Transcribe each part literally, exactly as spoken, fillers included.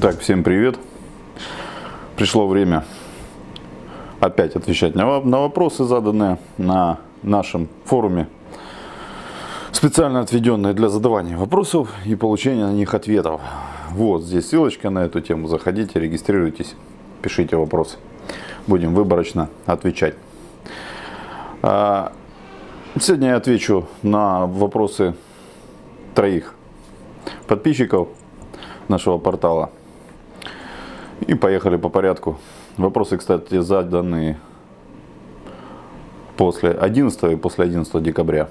Итак, всем привет. Пришло время опять отвечать на, на вопросы, заданные на нашем форуме, специально отведенные для задавания вопросов и получения на них ответов. Вот здесь ссылочка на эту тему. Заходите, регистрируйтесь, пишите вопросы. Будем выборочно отвечать. Сегодня я отвечу на вопросы троих подписчиков нашего портала. И поехали по порядку. Вопросы, кстати, заданы после одиннадцатого и после одиннадцатого декабря.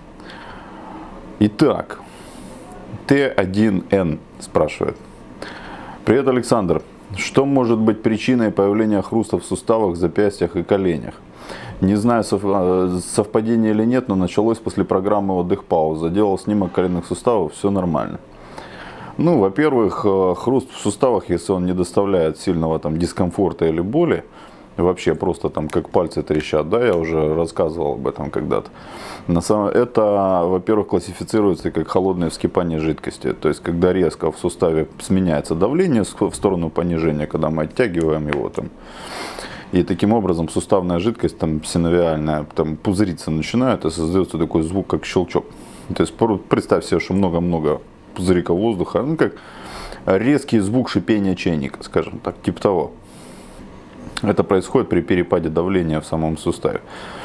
Итак, Т один Н спрашивает. Привет, Александр. Что может быть причиной появления хруста в суставах, запястьях и коленях? Не знаю, совпадение или нет, но началось после программы отдых-пауза. Делал снимок коленных суставов, все нормально. Ну, во-первых, хруст в суставах, если он не доставляет сильного там дискомфорта или боли, вообще просто там как пальцы трещат, да, я уже рассказывал об этом когда-то. На самом... Это, во-первых, классифицируется как холодное вскипание жидкости, то есть когда резко в суставе сменяется давление в сторону понижения, когда мы оттягиваем его там. И таким образом суставная жидкость, там синовиальная, там пузыриться начинает, и создается такой звук, как щелчок. То есть представь себе, что много-много пузыриков воздуха, ну как резкий звук шипения чайника, скажем так, типа того. Это происходит при перепаде давления в самом суставе.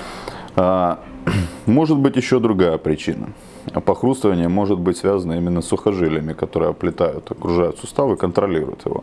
Может быть еще другая причина. Похрустывание может быть связано именно с сухожилиями, которые оплетают, окружают сустав и контролируют его.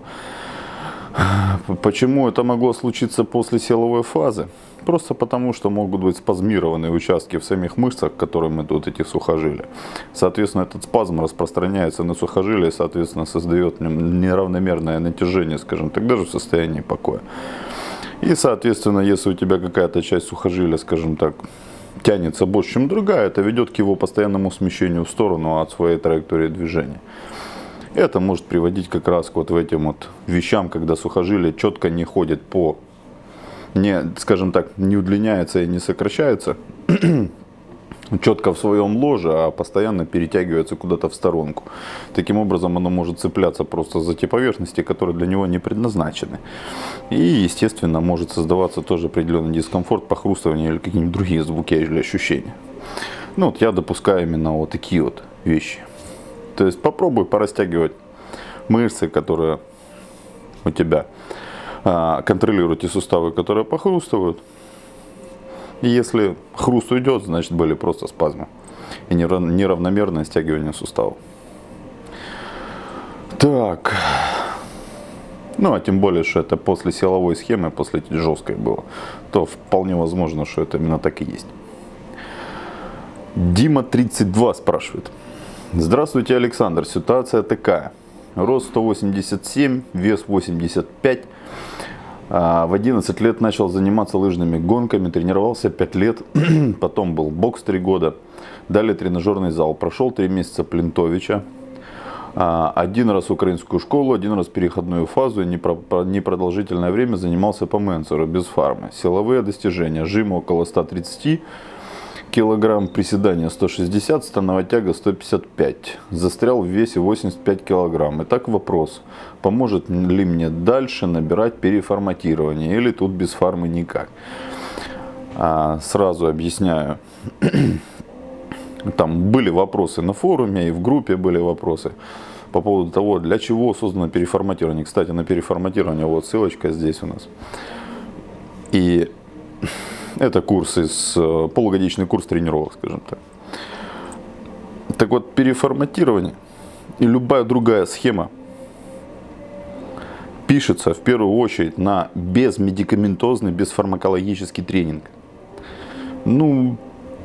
Почему это могло случиться после силовой фазы? Просто потому, что могут быть спазмированные участки в самих мышцах, которым идут эти сухожилия. Соответственно, этот спазм распространяется на сухожилие, соответственно, создает неравномерное натяжение, скажем так, даже в состоянии покоя. И, соответственно, если у тебя какая-то часть сухожилия, скажем так, тянется больше, чем другая, это ведет к его постоянному смещению в сторону от своей траектории движения. Это может приводить как раз к вот в этим вот вещам, когда сухожилие четко не ходит по, не, скажем так, не удлиняется и не сокращается четко в своем ложе, а постоянно перетягивается куда-то в сторонку. Таким образом оно может цепляться просто за те поверхности, которые для него не предназначены. И, естественно, может создаваться тоже определенный дискомфорт, похрустывание или какие-нибудь другие звуки или ощущения. Ну вот я допускаю именно вот такие вот вещи. То есть попробуй порастягивать мышцы, которые у тебя, а, контролируют те суставы, которые похрустывают. И если хруст уйдет, значит были просто спазмы и неравномерное стягивание суставов. Так. Ну а тем более, что это после силовой схемы, после жесткой было, то вполне возможно, что это именно так и есть. Дима тридцать два спрашивает. Здравствуйте, Александр. Ситуация такая. Рост сто восемьдесят семь, вес восемьдесят пять. В одиннадцать лет начал заниматься лыжными гонками, тренировался пять лет. Потом был бокс три года. Далее тренажерный зал. Прошел три месяца Плинтовича. Один раз украинскую школу, один раз переходную фазу. И непродолжительное время занимался по Менцеру без фармы. Силовые достижения. Жим около ста тридцати килограмм, приседания сто шестьдесят, становая тяга сто пятьдесят пять. Застрял в весе восемьдесят пять килограмм. Итак, вопрос. Поможет ли мне дальше набирать переформатирование? Или тут без фармы никак? А, сразу объясняю. Там были вопросы на форуме и в группе были вопросы по поводу того, для чего создано переформатирование. Кстати, на переформатирование вот ссылочка здесь у нас. И это курс из, полугодичный курс тренировок, скажем так. Так вот, переформатирование и любая другая схема пишется в первую очередь на безмедикаментозный, безфармакологический тренинг. Ну,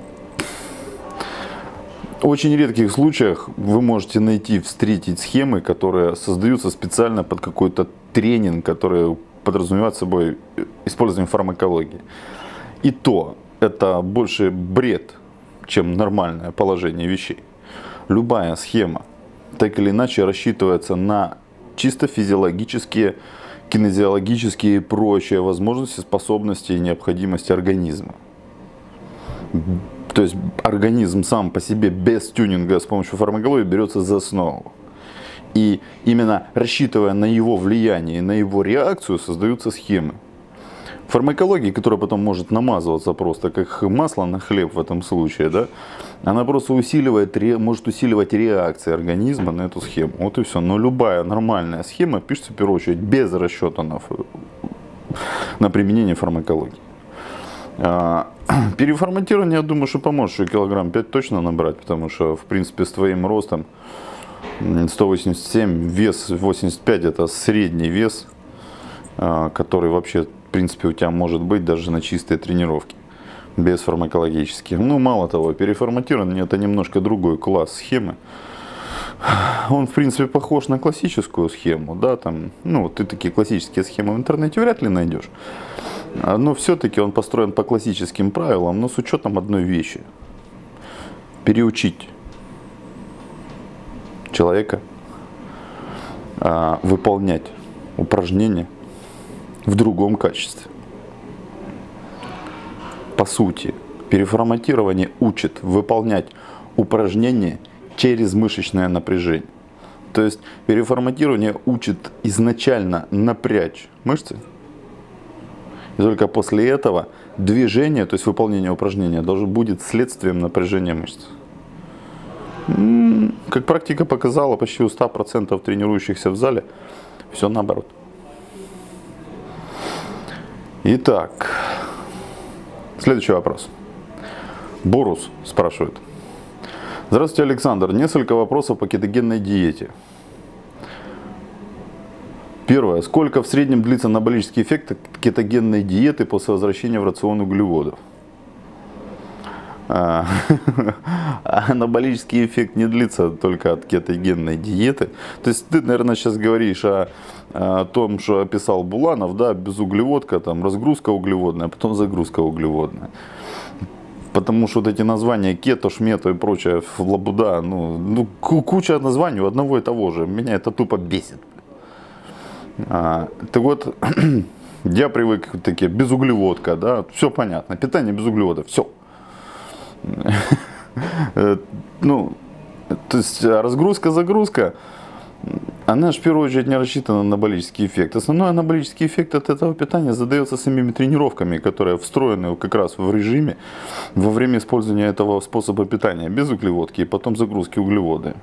в очень редких случаях вы можете найти, встретить схемы, которые создаются специально под какой-то тренинг, который подразумевает собой использование фармакологии. И то, это больше бред, чем нормальное положение вещей. Любая схема, так или иначе, рассчитывается на чисто физиологические, кинезиологические и прочие возможности, способности и необходимости организма. То есть организм сам по себе без тюнинга с помощью фармакологии берется за основу. И именно рассчитывая на его влияние и на его реакцию, создаются схемы. Фармакология, которая потом может намазываться просто как масло на хлеб в этом случае, да, она просто усиливает, может усиливать реакции организма на эту схему. Вот и все. Но любая нормальная схема пишется в первую очередь без расчета на, на применение фармакологии. Переформатирование, я думаю, что поможет, что килограмм пять точно набрать, потому что, в принципе, с твоим ростом сто восемьдесят семь, вес восемьдесят пять, это средний вес, который вообще, в принципе, у тебя может быть даже на чистой тренировке, без фармакологических. Ну, мало того, переформатирование — это немножко другой класс схемы. Он, в принципе, похож на классическую схему, да, там, ну, ты такие классические схемы в интернете вряд ли найдешь. Но все-таки он построен по классическим правилам, но с учетом одной вещи. Переучить человека а, выполнять упражнения в другом качестве. По сути, переформатирование учит выполнять упражнения через мышечное напряжение. То есть переформатирование учит изначально напрячь мышцы. И только после этого движение, то есть выполнение упражнения, должно будет следствием напряжения мышц. Как практика показала, почти у ста процентов тренирующихся в зале все наоборот. Итак, следующий вопрос. Борус спрашивает. Здравствуйте, Александр. Несколько вопросов по кетогенной диете. Первое. Сколько в среднем длится анаболический эффект кетогенной диеты после возвращения в рацион углеводов? А, анаболический эффект не длится только от кетогенной диеты. То есть ты, наверное, сейчас говоришь о, о том, что описал Буланов, да, безуглеводка, там разгрузка углеводная, а потом загрузка углеводная. Потому что вот эти названия кето, шмето и прочее лабуда, ну, ну куча названий у одного и того же. Меня это тупо бесит. А, так вот, я привык к такие безуглеводка, да, все понятно, питание без углеводов, все. Ну, то есть разгрузка, загрузка, она же в первую очередь не рассчитана на анаболический эффект. Основной анаболический эффект от этого питания задается самими тренировками, которые встроены как раз в режиме во время использования этого способа питания без углеводки и потом загрузки углеводы.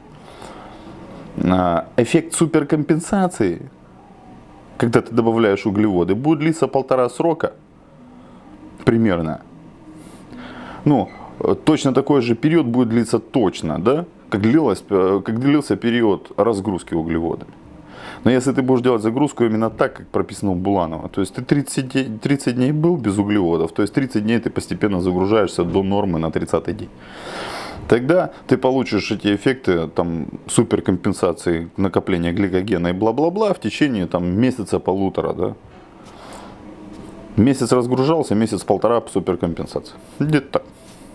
Эффект суперкомпенсации, когда ты добавляешь углеводы, будет длиться полтора срока примерно. Ну, точно такой же период будет длиться точно, да, как, длилось, как длился период разгрузки углеводами. Но если ты будешь делать загрузку именно так, как прописано у Буланова, то есть ты тридцать, тридцать дней был без углеводов, то есть тридцать дней ты постепенно загружаешься до нормы на тридцатый день. Тогда ты получишь эти эффекты там, суперкомпенсации, накопления гликогена и бла-бла-бла в течение там, месяца-полутора. Да? Месяц разгружался, месяц-полтора суперкомпенсации. Где-то так.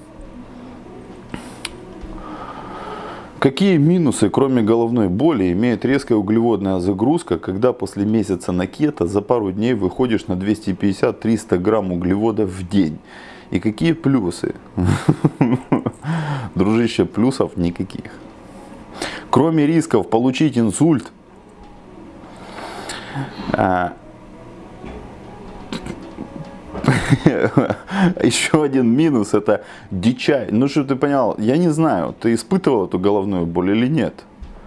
Какие минусы, кроме головной боли, имеет резкая углеводная загрузка, когда после месяца на кето за пару дней выходишь на двести пятьдесят — триста грамм углеводов в день? И какие плюсы? Дружище, плюсов никаких. Кроме рисков получить инсульт, еще один минус — это дичай. Ну, что ты понял, я не знаю, ты испытывал эту головную боль или нет.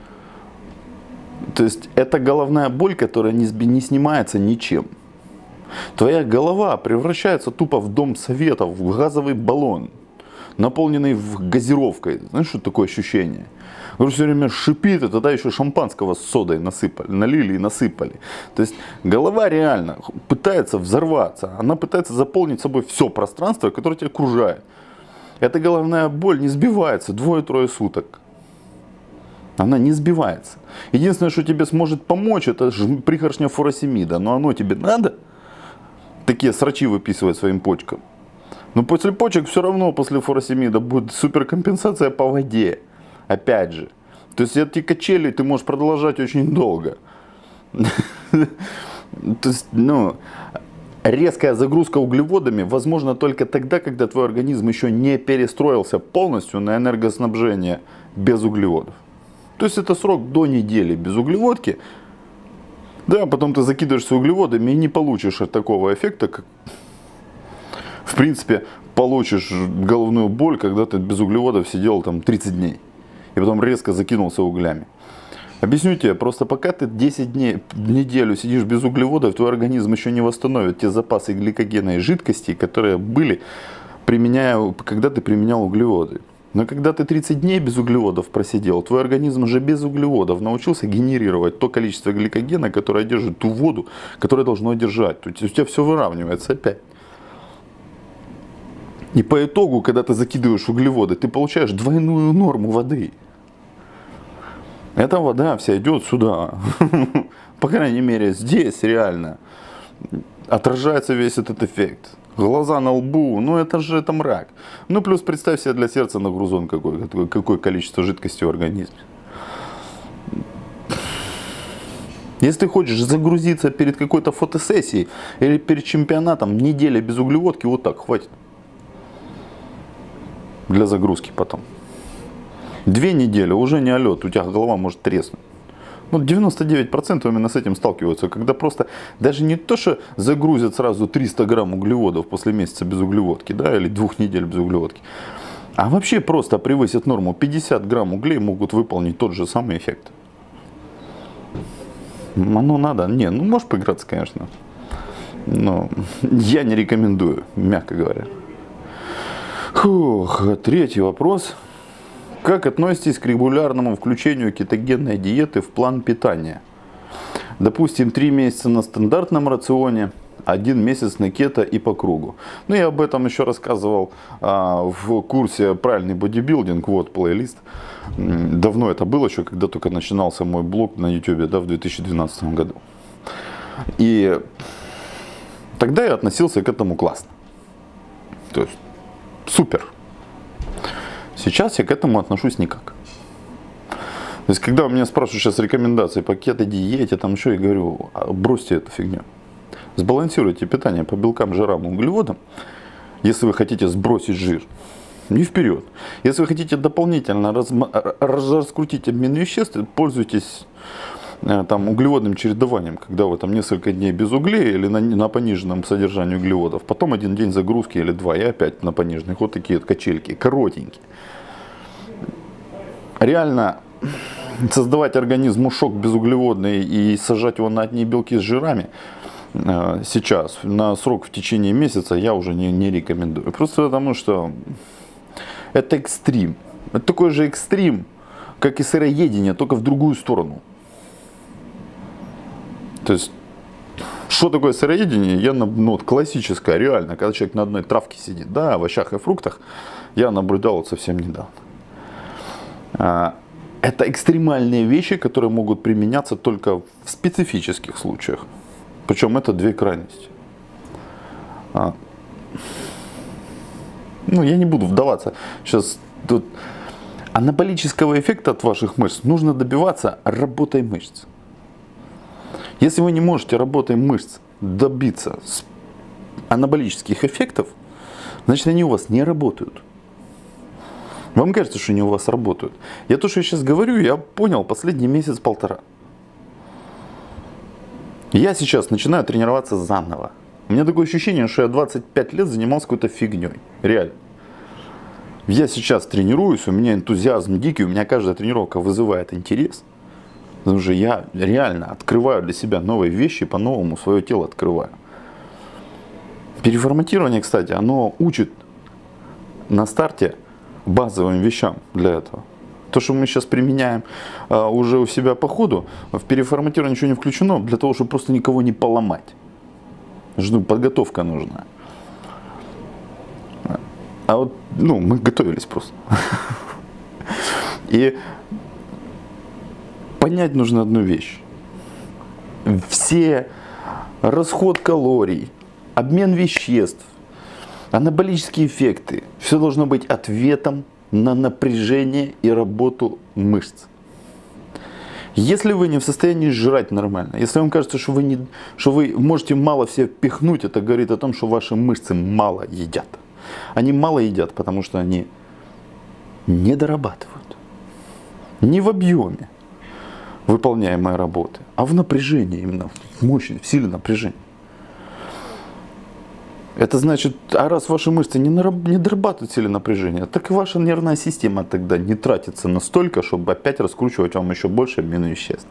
То есть, это головная боль, которая не, не снимается ничем. Твоя голова превращается тупо в дом советов, в газовый баллон, наполненный газировкой. Знаешь, что такое ощущение? Говорю, все время шипит, и тогда еще шампанского с содой насыпали, налили и насыпали. То есть голова реально пытается взорваться. Она пытается заполнить собой все пространство, которое тебя окружает. Эта головная боль не сбивается двое-трое суток. Она не сбивается. Единственное, что тебе сможет помочь, это пригоршня фуросемида. Но оно тебе надо? Такие срачи выписывать своим почкам. Но после почек все равно, после фуросемида, будет суперкомпенсация по воде. Опять же. То есть эти качели ты можешь продолжать очень долго. То есть, ну, резкая загрузка углеводами возможна только тогда, когда твой организм еще не перестроился полностью на энергоснабжение без углеводов. То есть это срок до недели без углеводки. Да, потом ты закидываешься углеводами и не получишь такого эффекта, как, в принципе, получишь головную боль, когда ты без углеводов сидел там тридцать дней. И потом резко закинулся углями. Объясню тебе, просто пока ты десять дней, неделю сидишь без углеводов, твой организм еще не восстановит те запасы гликогена и жидкости, которые были, применяя, когда ты применял углеводы. Но когда ты тридцать дней без углеводов просидел, твой организм уже без углеводов научился генерировать то количество гликогена, которое держит ту воду, которое должно держать. То есть у тебя все выравнивается опять. И по итогу, когда ты закидываешь углеводы, ты получаешь двойную норму воды. Эта вода вся идет сюда. По крайней мере, здесь реально отражается весь этот эффект. Глаза на лбу, ну это же это мрак. Ну плюс представь себе для сердца нагрузон какое, какое количество жидкости в организме. Если ты хочешь загрузиться перед какой-то фотосессией или перед чемпионатом, неделя без углеводки, вот так хватит. Для загрузки потом. Две недели уже не олет, у тебя голова может треснуть. Ну, девяносто девять процентов именно с этим сталкиваются, когда просто даже не то, что загрузят сразу триста грамм углеводов после месяца без углеводки, да, или двух недель без углеводки, а вообще просто превысят норму. пятьдесят грамм углей могут выполнить тот же самый эффект. Оно надо? Не, ну можешь поиграться, конечно, но я не рекомендую, мягко говоря. Фух, третий вопрос. Как относитесь к регулярному включению кетогенной диеты в план питания? Допустим, три месяца на стандартном рационе, один месяц на кето и по кругу. Ну, я об этом еще рассказывал а, в курсе «Правильный бодибилдинг», вот плейлист. Давно это было, еще когда только начинался мой блог на ютубе, да, в две тысячи двенадцатом году. И тогда я относился к этому классно. То есть, супер. Сейчас я к этому отношусь никак. То есть, когда у меня спрашивают сейчас рекомендации по кето-диете, там еще я говорю, бросьте эту фигню. Сбалансируйте питание по белкам, жирам и углеводам, если вы хотите сбросить жир. Не вперед. Если вы хотите дополнительно раз, раскрутить обмен веществ, пользуйтесь там, углеводным чередованием, когда вы там несколько дней без углей или на, на пониженном содержании углеводов, потом один день загрузки или два, и опять на пониженных. Вот такие вот качельки, коротенькие. Реально создавать организму шок безуглеводный и сажать его на одни белки с жирами э, сейчас на срок в течение месяца я уже не, не рекомендую. Просто потому что это экстрим. Это такой же экстрим, как и сыроедение, только в другую сторону. То есть, что такое сыроедение? Я, ну, вот классическое, реально, когда человек на одной травке сидит, да, овощах и фруктах, я наблюдал вот совсем недавно. Это экстремальные вещи, которые могут применяться только в специфических случаях. Причем это две крайности. Ну, я не буду вдаваться. Сейчас тут анаболического эффекта от ваших мышц нужно добиваться работой мышц. Если вы не можете работой мышц добиться анаболических эффектов, значит они у вас не работают. Вам кажется, что они у вас работают. Я то, что я сейчас говорю, я понял последний месяц-полтора. Я сейчас начинаю тренироваться заново. У меня такое ощущение, что я двадцать пять лет занимался какой-то фигней. Реально. Я сейчас тренируюсь, у меня энтузиазм дикий, у меня каждая тренировка вызывает интерес. Потому что я реально открываю для себя новые вещи, по-новому свое тело открываю. Переформатирование, кстати, оно учит на старте базовым вещам для этого. То, что мы сейчас применяем а, уже у себя по ходу, в переформатирование ничего не включено, для того, чтобы просто никого не поломать. Жду, подготовка нужна. А вот, ну, мы готовились просто. И понять нужно одну вещь. Все расход калорий, обмен веществ, анаболические эффекты, все должно быть ответом на напряжение и работу мышц. Если вы не в состоянии жрать нормально, если вам кажется, что вы, не, что вы можете мало все впихнуть, это говорит о том, что ваши мышцы мало едят. Они мало едят, потому что они не дорабатывают. Не в объеме выполняемой работы, а в напряжении именно, в мощи, в силе напряжения. Это значит, а раз ваши мышцы не, нараб- не дорабатывают силе напряжения, так и ваша нервная система тогда не тратится настолько, чтобы опять раскручивать вам еще больше обмен веществ.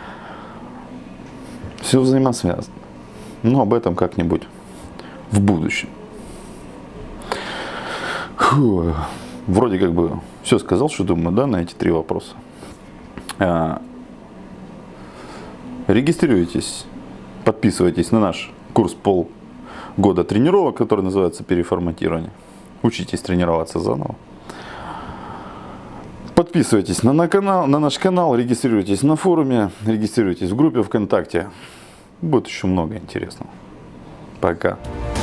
Все взаимосвязано. Но об этом как-нибудь в будущем. Фу. Вроде как бы все сказал, что думаю, да, на эти три вопроса. А, регистрируйтесь, подписывайтесь на наш курс полгода тренировок, который называется переформатирование. Учитесь тренироваться заново. Подписывайтесь на, на, канал, на наш канал, регистрируйтесь на форуме, регистрируйтесь в группе ВКонтакте. Будет еще много интересного. Пока.